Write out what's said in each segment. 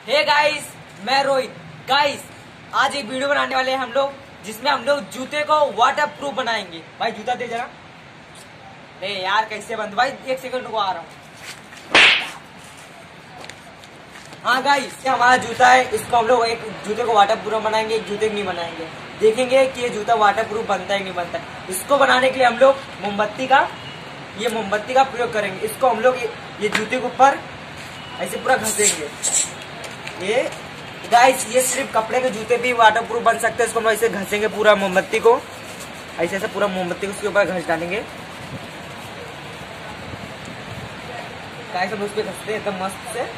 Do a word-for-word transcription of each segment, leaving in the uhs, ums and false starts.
Hey guys, मैं Rohit. Guys, आज एक वीडियो बनाने वाले हैं हम लोग, जिसमें हम लोग जूते को वाटर प्रूफ बनाएंगे। भाई जूता दे जरा। ए यार कैसे बंद, भाई एक सेकंड रुको, आ रहा हूँ। हाँ गाइस, ये हमारा जूता है। इसको हम लोग एक जूते को वाटर प्रूफ बनाएंगे, एक जूते को नहीं बनाएंगे। देखेंगे कि ये जूता वाटर प्रूफ बनता है नहीं बनता है। इसको बनाने के लिए हम लोग मोमबत्ती का ये मोमबत्ती का प्रयोग करेंगे। इसको हम लोग ये, ये जूते के ऊपर ऐसे पूरा घसेंगे। ये गाइस, ये सिर्फ कपड़े के जूते भी वाटर प्रूफ बन सकते हैं। इसको हम ऐसे घसेंगे पूरा मोमबत्ती को, ऐसे ऐसे पूरा मोमबत्ती को उसके ऊपर घस डालेंगे। गाइस हम उस पर घसते हैं एकदम मस्त से।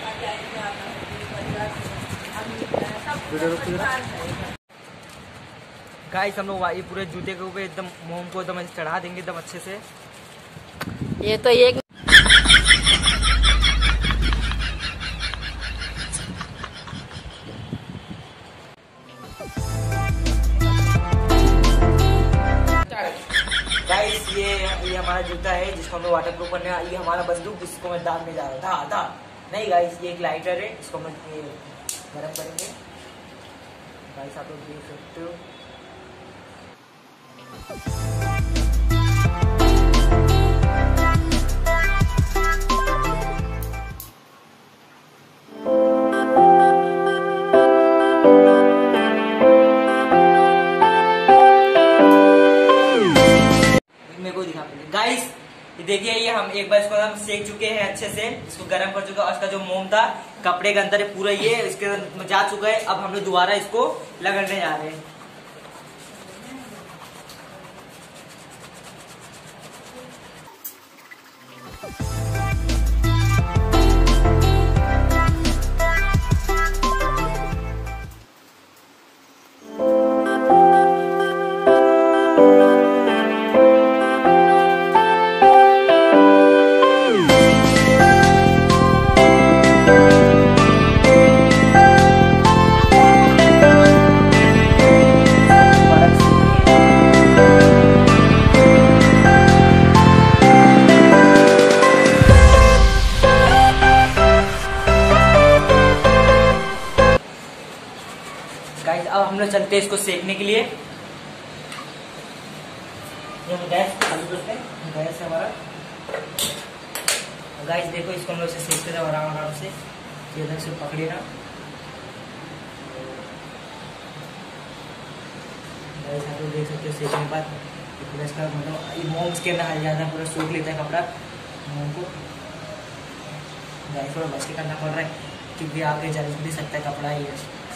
गाइस हम लोग ये पूरे जूते के ऊपर एकदम मोम को एकदम चढ़ा देंगे एकदम अच्छे से। ये तो एक गाइस ये ये हमारा जूता है जिसको हम लोग वाटर प्रूफ करने। ये हमारा बंदूक, इसको मैं दागने जा रहा हूँ। धा धा नहीं गाइस, ये एक लाइटर है, इसको मैं गरम करेंगे। गाइस आप लोग देख सकते हो। गाइस ये देखिए, ये हम एक बार इसको हम सेक चुके हैं अच्छे से, इसको गर्म कर चुके हैं। और इसका जो मोम था कपड़े के अंदर पूरा ये इसके अंदर जा चुका है। अब हम लोग दोबारा इसको लगने जा रहे हैं। गाइस अब हम लोग चलते हैं इसको सेकने के लिए। ये हम गैस चालू करते हैं। गैस है हमारा। गाइस देखो, इसको हम लोग से सेकते हैं आराम आराम से। इधर से पकड़िए ना। गाइस आप लोग देख सकते हो सेकने के बाद पूरा इसका मतलब ये मोम के अंदर आ जाता है, पूरा सूख लेता है कपड़ा मोम को। गाइस थोड़ा बच के करना पड़ रहा है क्योंकि आगे जल भी सकता है कपड़ा ये।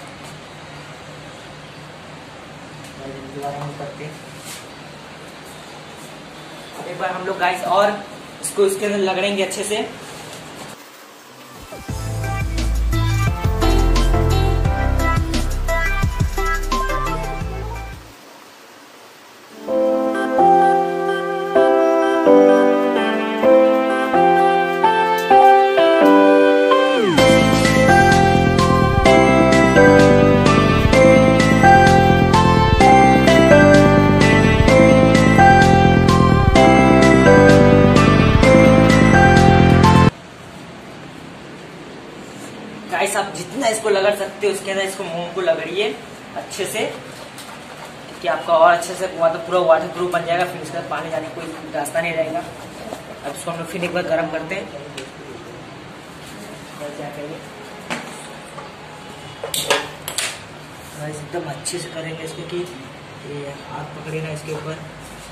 दोबारा हम करते हैं एक बार हम लोग गाइस, और इसको इसके अंदर लगड़ेंगे अच्छे से। गाइस आप जितना इसको लगड़ सकते हो उसके अंदर इसको मोम को लगड़िए अच्छे से, कि आपका और अच्छे से मतलब पूरा वाटर प्रूफ बन जाएगा। फिर उसके बाद पानी जाने का कोई रास्ता नहीं रहेगा। अब इसको हम लोग फिर एक बार गर्म करते हैं। गाइस एकदम अच्छे से करेंगे इसको कि ये हाथ पकड़े ना इसके ऊपर।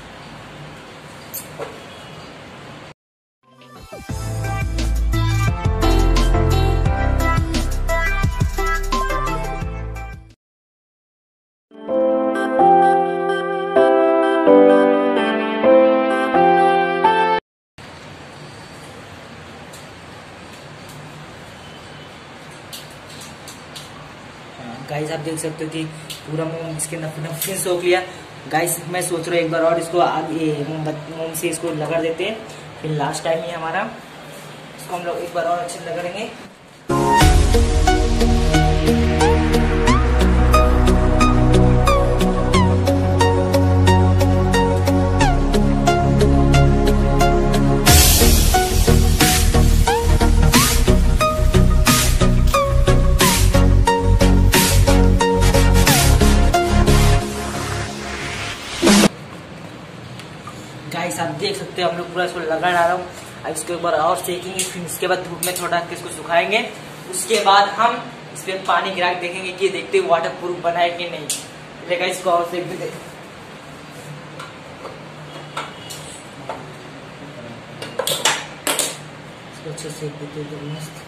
गाइस आप देख सकते हो कि पूरा मोम इसके अंदर फिर सोख लिया। गाइस मैं सोच रहा हूँ एक बार और इसको आगे मोम मोम से इसको लगड़ देते हैं, फिर लास्ट टाइम ही हमारा इसको हम लोग एक बार और अच्छे से लगड़ेंगे। देख सकते हो हम लोग पूरा इसको लगा डाला हूँ। अब इसको एक बार और सेकेंगे, फिर इसके बाद धूप में थोड़ा इसको सुखाएंगे। उसके बाद हम इस पे पानी गिरा के देखेंगे कि देखते हैं वाटर प्रूफ बना है कि नहीं। लेकिन इसको और सेक भी दे। इसको अच्छे सेक देते हैं मस्त।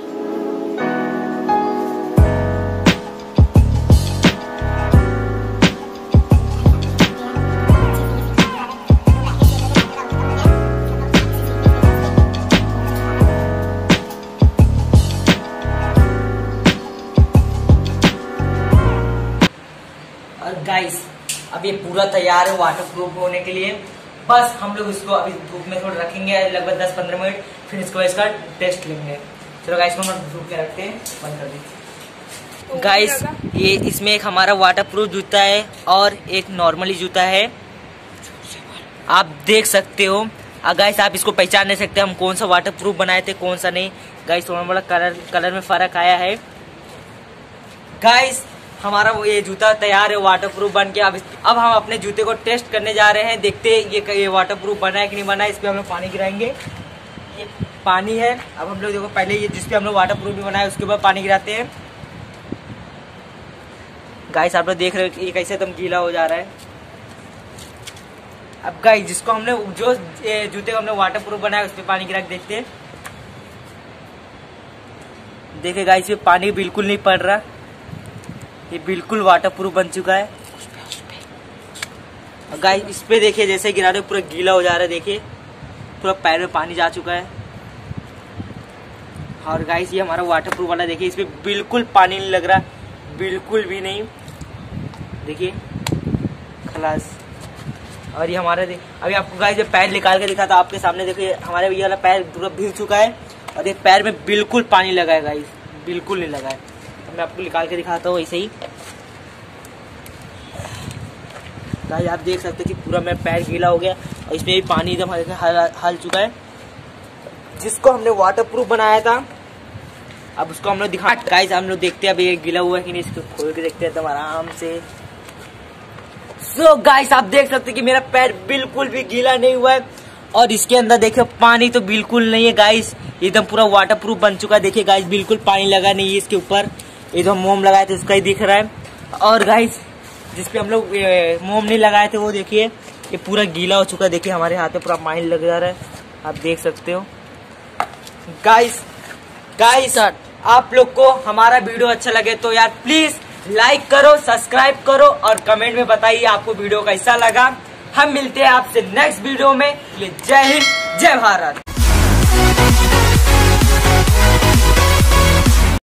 और गाइस अब ये पूरा तैयार है वाटर प्रूफ होने के लिए। बस हम लोग इसको अभी धूप में थोड़ा रखेंगे लगभग दस पंद्रह मिनट, फिर इसको इसका टेस्ट लेंगे। चलो गाइस को हम धूप में रखते हैं, बंद कर दीजिए। गाइस ये इसमें एक हमारा वाटर प्रूफ जूता है और एक नॉर्मली जूता है, आप देख सकते हो। गाइस आप इसको पहचान नहीं सकते हम कौन सा वाटर प्रूफ बनाए थे कौन सा नहीं। गाइस थोड़ा बड़ा कलर कलर में फर्क आया है। गाइस हमारा वो ये जूता तैयार है वाटर प्रूफ बन के। अब अब हम अपने जूते को टेस्ट करने जा रहे हैं, देखते हैं ये ये वाटर प्रूफ बना है कि नहीं बना है। इस पे हम लोग पानी गिराएंगे, ये पानी है। अब हम लोग देखो पहले ये जिस पे हम लोग वाटर प्रूफ भी बनाया उसके ऊपर पानी गिराते हैं। गाइस आप लोग देख रहे हो ये कैसे एकदम गीला हो जा रहा है। अब गाइस जिसको हमने जो जूते को हमने वाटर प्रूफ बनाया उस पर पानी गिरा के देखते हैं। देखिए गाइस ये पानी बिल्कुल नहीं पड़ रहा, ये बिल्कुल वाटर प्रूफ बन चुका है। गाइस इस पे देखिए जैसे गिरा रहे पूरा गीला हो जा रहा है, देखिए पूरा पैर में पानी जा चुका है। और गाइस ये हमारा वाटर प्रूफ वाला देखिए, इस पे बिल्कुल पानी नहीं लग रहा, बिल्कुल भी नहीं। देखिए खलास। और ये हमारा अभी आपको गाइस ये पैर निकाल के दिखा था आपके सामने, देखिए हमारे ये वाला पैर पूरा भीग चुका है और ये पैर में बिल्कुल पानी लगा है गाइस, बिल्कुल नहीं लगा है। मैं आपको निकाल के दिखाता हूँ ऐसे ही। गाइस आप देख सकते हैं कि पूरा मेरा पैर गीला हो गया और इसमें भी पानी एकदम हल, हल चुका है। जिसको हमने वाटर प्रूफ बनाया था अब उसको हम लोग दिखा। गाइस हम लोग देखते हैं अभी ये गीला हुआ है कि नहीं, इसको खोल के देखते हैं एकदम आराम से। सो so, गाइस आप देख सकते हैं कि मेरा पैर बिल्कुल भी गीला नहीं हुआ है और इसके अंदर देखिए पानी तो बिल्कुल नहीं है गाइस, एकदम पूरा वाटर प्रूफ बन चुका है। देखिए गाइस बिल्कुल पानी लगा नहीं है इसके ऊपर, ये जो मोम लगाए थे उसका ही दिख रहा है। और गाइस जिसपे हम लोग मोम नहीं लगाए थे वो देखिए ये पूरा गीला हो चुका है। देखिए हमारे हाथ में पूरा पानी लग जा रहा है, आप देख सकते हो। गाइस गाइस आप लोग को हमारा वीडियो अच्छा लगे तो यार प्लीज लाइक करो, सब्सक्राइब करो और कमेंट में बताइए आपको वीडियो कैसा लगा। हम मिलते हैं आपसे नेक्स्ट वीडियो में। जय हिंद, जय भारत।